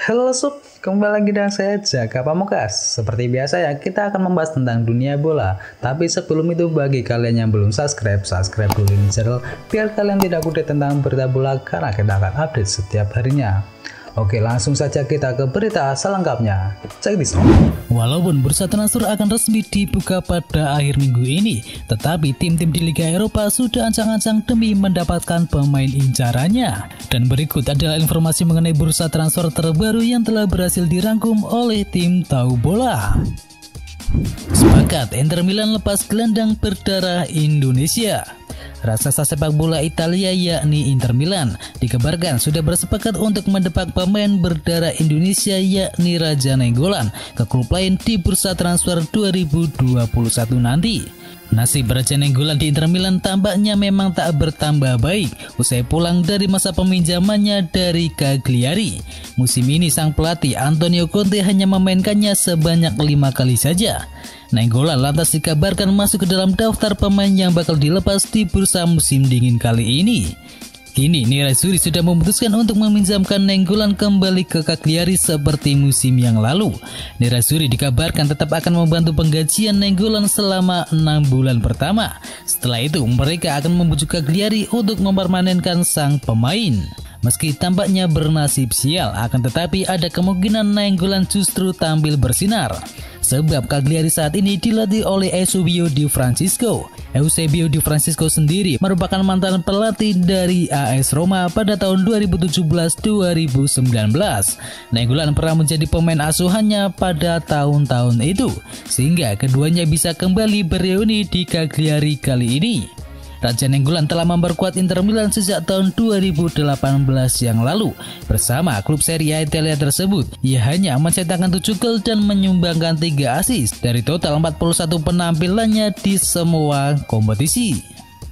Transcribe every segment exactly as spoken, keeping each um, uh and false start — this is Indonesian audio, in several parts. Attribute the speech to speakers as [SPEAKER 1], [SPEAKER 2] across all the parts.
[SPEAKER 1] Halo Sob, kembali lagi dengan saya Jaka Pamungkas. Seperti biasa ya, kita akan membahas tentang dunia bola. Tapi sebelum itu, bagi kalian yang belum subscribe, subscribe dulu ini channel biar kalian tidak update tentang berita bola karena kita akan update setiap harinya. Oke, langsung saja kita ke berita selengkapnya. Check this out.
[SPEAKER 2] Walaupun bursa transfer akan resmi dibuka pada akhir minggu ini, tetapi tim-tim di Liga Eropa sudah ancang-ancang demi mendapatkan pemain incarannya. Dan berikut adalah informasi mengenai bursa transfer terbaru yang telah berhasil dirangkum oleh tim tahu bola. Sepakat, Inter Milan lepas gelandang berdarah Indonesia. Raksasa sepak bola Italia yakni Inter Milan dikabarkan sudah bersepakat untuk mendepak pemain berdarah Indonesia yakni Raja Nainggolan ke klub lain di bursa transfer dua ribu dua puluh satu nanti. Nasib Raja Nainggolan di Inter Milan tampaknya memang tak bertambah baik usai pulang dari masa peminjamannya dari Cagliari. Musim ini sang pelatih Antonio Conte hanya memainkannya sebanyak lima kali saja. Nainggolan lantas dikabarkan masuk ke dalam daftar pemain yang bakal dilepas di bursa musim dingin kali ini. Kini Nerazzurri sudah memutuskan untuk meminjamkan Nainggolan kembali ke Cagliari seperti musim yang lalu. Nerazzurri dikabarkan tetap akan membantu penggajian Nainggolan selama enam bulan pertama. Setelah itu mereka akan membujuk Cagliari untuk mempermanenkan sang pemain. Meski tampaknya bernasib sial, akan tetapi ada kemungkinan Nainggolan justru tampil bersinar. Sebab Cagliari saat ini dilatih oleh Eusebio Di Francesco. Eusebio Di Francesco sendiri merupakan mantan pelatih dari A S Roma pada tahun dua ribu tujuh belas dua ribu sembilan belas. Nainggolan pernah menjadi pemain asuhannya pada tahun-tahun itu, sehingga keduanya bisa kembali bereuni di Cagliari kali ini. Raja Nainggolan telah memperkuat Inter Milan sejak tahun dua ribu delapan belas yang lalu. Bersama klub Serie A Italia tersebut, ia hanya mencetakkan tujuh gol dan menyumbangkan tiga assist dari total empat puluh satu penampilannya di semua kompetisi.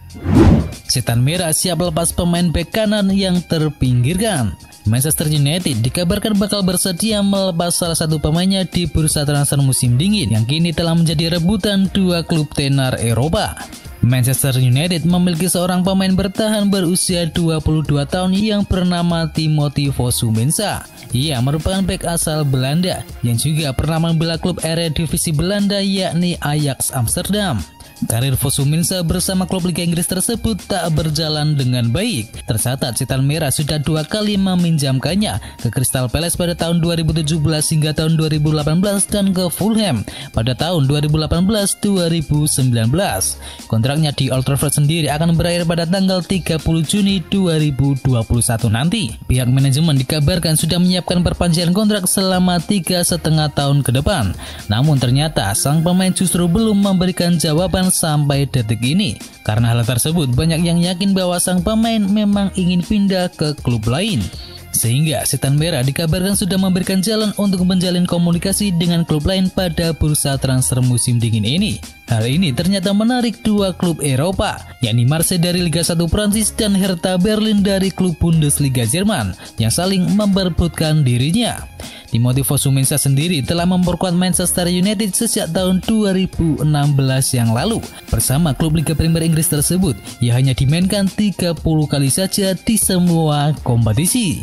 [SPEAKER 2] Setan Merah siap lepas pemain bek kanan yang terpinggirkan. Manchester United dikabarkan bakal bersedia melepas salah satu pemainnya di bursa transfer musim dingin yang kini telah menjadi rebutan dua klub tenar Eropa. Manchester United memiliki seorang pemain bertahan berusia dua puluh dua tahun yang bernama Timothy Fosu Mensah. Ia merupakan bek asal Belanda yang juga pernah membela klub Eredivisie Belanda yakni Ajax Amsterdam. Karir Fosu Mensah bersama klub Liga Inggris tersebut tak berjalan dengan baik. Tercatat Setan Merah sudah dua kali meminjamkannya ke Crystal Palace pada tahun dua ribu tujuh belas hingga tahun dua ribu delapan belas dan ke Fulham pada tahun dua ribu delapan belas dua ribu sembilan belas. Kontraknya di Old Trafford sendiri akan berakhir pada tanggal tiga puluh Juni dua ribu dua puluh satu nanti. Pihak manajemen dikabarkan sudah menyiapkan perpanjangan kontrak selama tiga setengah tahun ke depan. Namun ternyata sang pemain justru belum memberikan jawaban sampai detik ini. Karena hal tersebut, banyak yang yakin bahwa sang pemain memang ingin pindah ke klub lain. Sehingga Setan Merah dikabarkan sudah memberikan jalan untuk menjalin komunikasi dengan klub lain pada bursa transfer musim dingin ini. Hal ini ternyata menarik dua klub Eropa, yakni Marseille dari Liga satu Prancis dan Hertha Berlin dari klub Bundesliga Jerman yang saling memperebutkan dirinya. Timothy Fosu Mensah sendiri telah memperkuat Manchester United sejak tahun dua ribu enam belas yang lalu. Bersama klub Liga Premier Inggris tersebut, ia hanya dimainkan tiga puluh kali saja di semua kompetisi.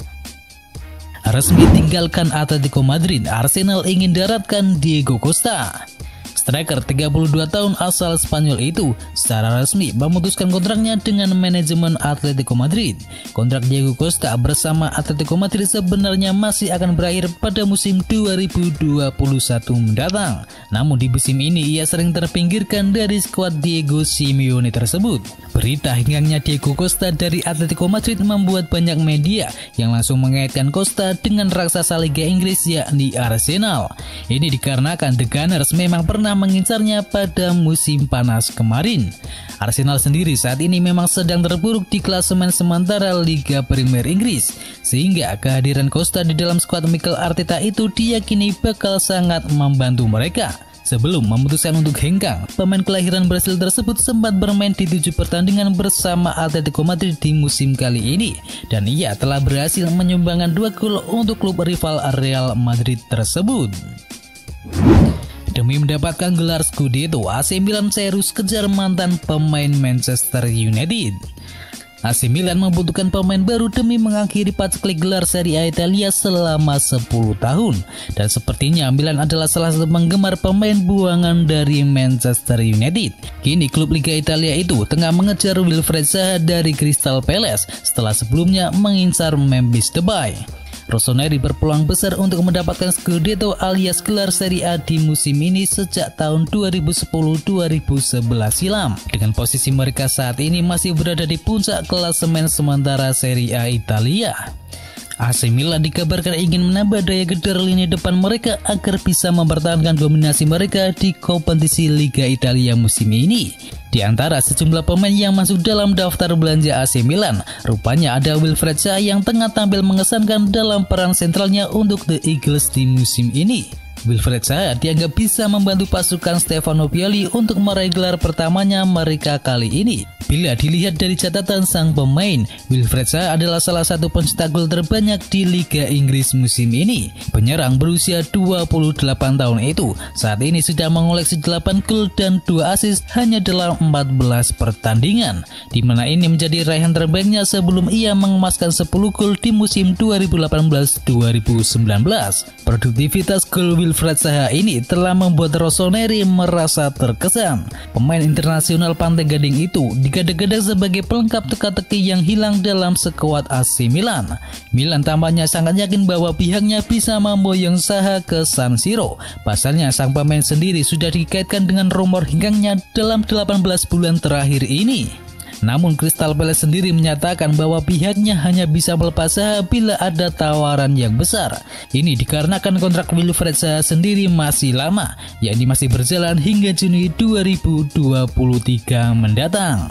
[SPEAKER 2] Resmi tinggalkan Atletico Madrid, Arsenal ingin daratkan Diego Costa. Striker tiga puluh dua tahun asal Spanyol itu secara resmi memutuskan kontraknya dengan manajemen Atletico Madrid. Kontrak Diego Costa bersama Atletico Madrid sebenarnya masih akan berakhir pada musim dua ribu dua puluh satu mendatang. Namun di musim ini ia sering terpinggirkan dari skuad Diego Simeone tersebut. Berita hinggangnya Diego Costa dari Atletico Madrid membuat banyak media yang langsung mengaitkan Costa dengan raksasa Liga Inggris yakni Arsenal. Ini dikarenakan The Gunners memang pernah mengincarnya pada musim panas kemarin. Arsenal sendiri saat ini memang sedang terpuruk di klasemen sementara Liga Premier Inggris, sehingga kehadiran Costa di dalam skuad Mikel Arteta itu diyakini bakal sangat membantu mereka. Sebelum memutuskan untuk hengkang, pemain kelahiran Brasil tersebut sempat bermain di tujuh pertandingan bersama Atletico Madrid di musim kali ini, dan ia telah berhasil menyumbangkan dua gol untuk klub rival Real Madrid tersebut. Demi mendapatkan gelar Scudetto, A C Milan serius kejar mantan pemain Manchester United. A C Milan membutuhkan pemain baru demi mengakhiri paceklik gelar Serie A Italia selama sepuluh tahun. Dan sepertinya Milan adalah salah satu penggemar pemain buangan dari Manchester United. Kini klub Liga Italia itu tengah mengejar Wilfried Zaha dari Crystal Palace setelah sebelumnya mengincar Memphis Depay. Rossoneri berpeluang besar untuk mendapatkan Scudetto alias gelar Serie A di musim ini sejak tahun dua ribu sepuluh dua ribu sebelas silam. Dengan posisi mereka saat ini masih berada di puncak klasemen sementara Serie A Italia. A C Milan dikabarkan ingin menambah daya gedar lini depan mereka agar bisa mempertahankan dominasi mereka di kompetisi Liga Italia musim ini. Di antara sejumlah pemain yang masuk dalam daftar belanja A C Milan, rupanya ada Wilfried Zaha yang tengah tampil mengesankan dalam peran sentralnya untuk The Eagles di musim ini. Wilfried Zaha dianggap bisa membantu pasukan Stefano Pioli untuk meraih gelar pertamanya mereka kali ini. Bila dilihat dari catatan sang pemain, Wilfried Zaha adalah salah satu pencetak gol terbanyak di Liga Inggris musim ini. Penyerang berusia dua puluh delapan tahun itu saat ini sudah mengoleksi delapan gol dan dua assist hanya dalam empat belas pertandingan, di mana ini menjadi raihan terbaiknya sebelum ia mengemaskan sepuluh gol di musim dua ribu delapan belas dua ribu sembilan belas. Produktivitas gol Wilfried Zaha ini telah membuat Rossoneri merasa terkesan. Pemain internasional Pantai Gading itu digadang-gadang sebagai pelengkap teka-teki yang hilang dalam skuad A C Milan. Milan tampaknya sangat yakin bahwa pihaknya bisa memboyong Zaha ke San Siro. Pasalnya sang pemain sendiri sudah dikaitkan dengan rumor hinggangnya dalam delapan belas bulan terakhir ini. Namun Crystal Palace sendiri menyatakan bahwa pihaknya hanya bisa melepas Zaha bila ada tawaran yang besar. Ini dikarenakan kontrak Wilfried Zaha sendiri masih lama, yakni masih berjalan hingga Juni dua ribu dua puluh tiga mendatang.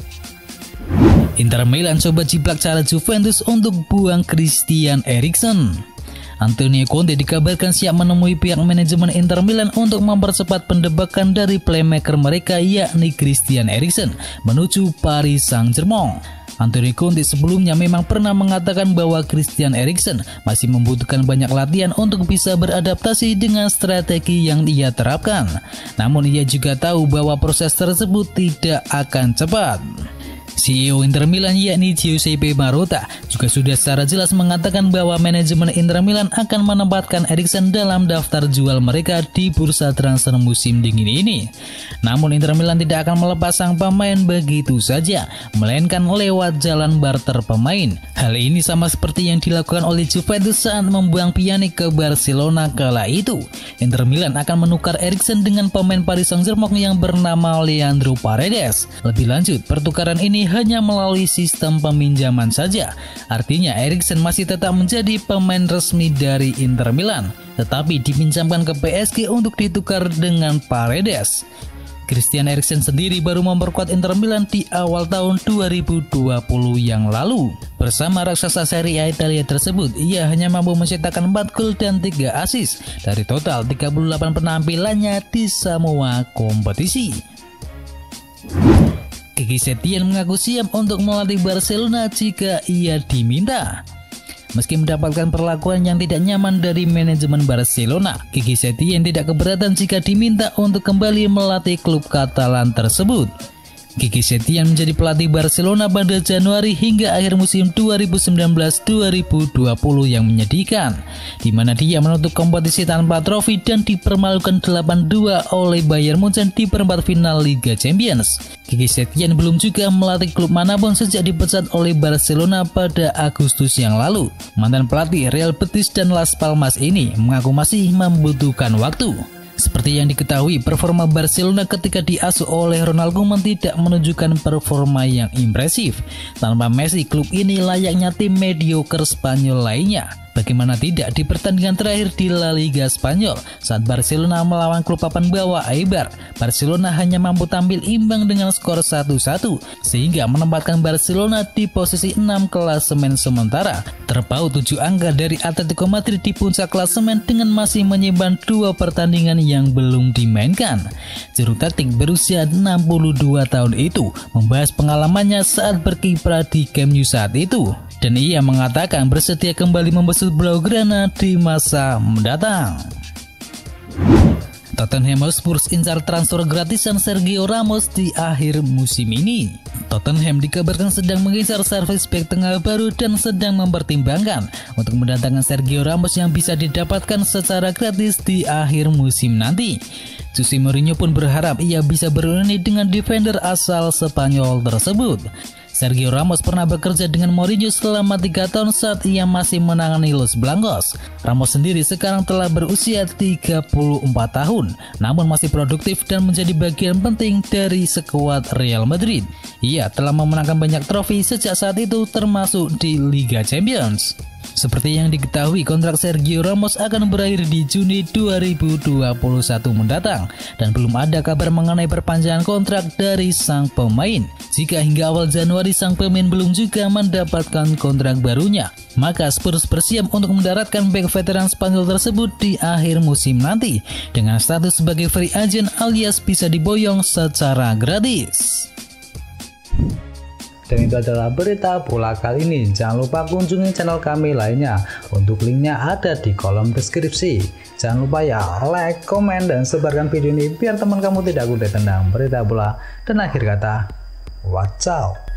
[SPEAKER 2] Inter Milan coba jiplak cara Juventus untuk buang Christian Eriksen. Antonio Conte dikabarkan siap menemui pihak manajemen Inter Milan untuk mempercepat pendebakan dari playmaker mereka yakni Christian Eriksen menuju Paris Saint-Germain. Antonio Conte sebelumnya memang pernah mengatakan bahwa Christian Eriksen masih membutuhkan banyak latihan untuk bisa beradaptasi dengan strategi yang ia terapkan. Namun ia juga tahu bahwa proses tersebut tidak akan cepat. C E O Inter Milan yakni Giuseppe Marotta juga sudah secara jelas mengatakan bahwa manajemen Inter Milan akan menempatkan Eriksen dalam daftar jual mereka di bursa transfer musim dingin ini. Namun Inter Milan tidak akan melepas sang pemain begitu saja, melainkan lewat jalan barter pemain. Hal ini sama seperti yang dilakukan oleh Juventus saat membuang Pjanic ke Barcelona kala itu. Inter Milan akan menukar Eriksen dengan pemain Paris Saint-Germain yang bernama Leandro Paredes. Lebih lanjut, pertukaran ini hanya melalui sistem peminjaman saja. Artinya Eriksen masih tetap menjadi pemain resmi dari Inter Milan, tetapi dipinjamkan ke P S G untuk ditukar dengan Paredes. Christian Eriksen sendiri baru memperkuat Inter Milan di awal tahun dua ribu dua puluh yang lalu. Bersama raksasa Serie A Italia tersebut, ia hanya mampu mencetakkan empat gol dan tiga assist dari total tiga puluh delapan penampilannya di semua kompetisi. Quique Setien mengaku siap untuk melatih Barcelona jika ia diminta. Meski mendapatkan perlakuan yang tidak nyaman dari manajemen Barcelona, Quique Setien tidak keberatan jika diminta untuk kembali melatih klub Katalan tersebut. Quique Setien menjadi pelatih Barcelona pada Januari hingga akhir musim dua ribu sembilan belas dua ribu dua puluh yang menyedihkan, di mana dia menutup kompetisi tanpa trofi dan dipermalukan delapan dua oleh Bayern Munchen di perempat final Liga Champions. Quique Setien belum juga melatih klub manapun sejak dipecat oleh Barcelona pada Agustus yang lalu. Mantan pelatih Real Betis dan Las Palmas ini mengaku masih membutuhkan waktu. Seperti yang diketahui, performa Barcelona ketika diasuh oleh Ronald Koeman tidak menunjukkan performa yang impresif. Tanpa Messi, klub ini layaknya tim mediocre Spanyol lainnya. Bagaimana tidak, di pertandingan terakhir di La Liga Spanyol saat Barcelona melawan klub papan bawah Eibar, Barcelona hanya mampu tampil imbang dengan skor satu satu sehingga menempatkan Barcelona di posisi enam klasemen sementara, terpaut tujuh angka dari Atletico Madrid di puncak klasemen dengan masih menyimpan dua pertandingan yang belum dimainkan. Juru taktik berusia enam puluh dua tahun itu membahas pengalamannya saat berkiprah di Camp Nou saat itu. Dan ia mengatakan bersedia kembali membesut Blaugrana di masa mendatang. Tottenham Hotspur incar transfer gratisan Sergio Ramos di akhir musim ini. Tottenham dikabarkan sedang mengincar service back tengah baru dan sedang mempertimbangkan untuk mendatangkan Sergio Ramos yang bisa didapatkan secara gratis di akhir musim nanti. Jose Mourinho pun berharap ia bisa berunding dengan defender asal Spanyol tersebut. Sergio Ramos pernah bekerja dengan Mourinho selama tiga tahun saat ia masih menangani Los Blancos. Ramos sendiri sekarang telah berusia tiga puluh empat tahun, namun masih produktif dan menjadi bagian penting dari skuad Real Madrid. Ia telah memenangkan banyak trofi sejak saat itu, termasuk di Liga Champions. Seperti yang diketahui, kontrak Sergio Ramos akan berakhir di Juni dua ribu dua puluh satu mendatang dan belum ada kabar mengenai perpanjangan kontrak dari sang pemain. Jika hingga awal Januari sang pemain belum juga mendapatkan kontrak barunya, maka Spurs bersiap untuk mendaratkan bek veteran Spanyol tersebut di akhir musim nanti dengan status sebagai free agent alias bisa diboyong secara gratis.
[SPEAKER 1] Dan itu adalah berita bola kali ini. Jangan lupa kunjungi channel kami lainnya. Untuk linknya ada di kolom deskripsi. Jangan lupa ya like, komen, dan sebarkan video ini biar teman kamu tidak kudet tentang berita bola. Dan akhir kata, watch out.